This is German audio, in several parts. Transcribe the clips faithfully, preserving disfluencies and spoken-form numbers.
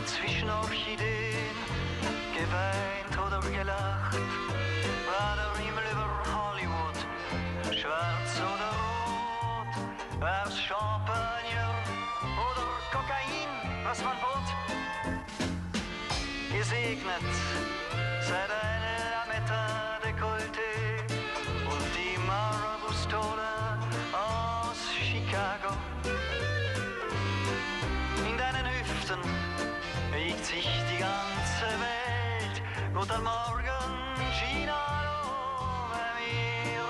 man zwischen Orchideen geweint oder gelacht. War der Himmel über Hollywood schwarz oder rot? War's Champagner oder Kokain, was man bot? Gesegnet sei deine Lametta Dekolleté und die Marabou-Stola aus Chicago. In deinen Hüften wiegt sich die ganze Welt. Guten Morgen, Gina, hallo bei mir.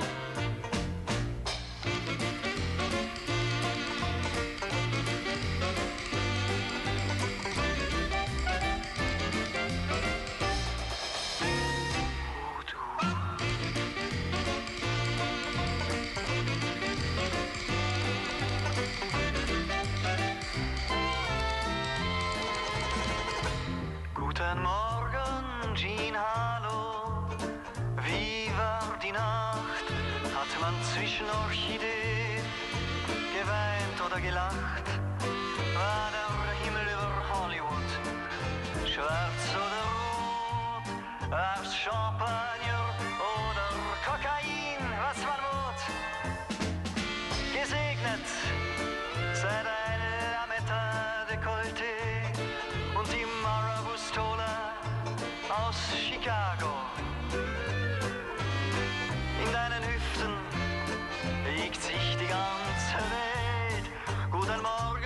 Guten Morgen, Jean, hallo. Wie war die Nacht? Hat man zwischen Orchideen geweint oder gelacht? War der Himmel über Hollywood schwarz oder rot? War's Champagner oder Kokain, was man bot? Gesegnet sei deine Lametta Dekolleté und die Marabou-Stola aus Chicago. In deinen Hüften wiegt sich die ganze Welt. Guten Morgen.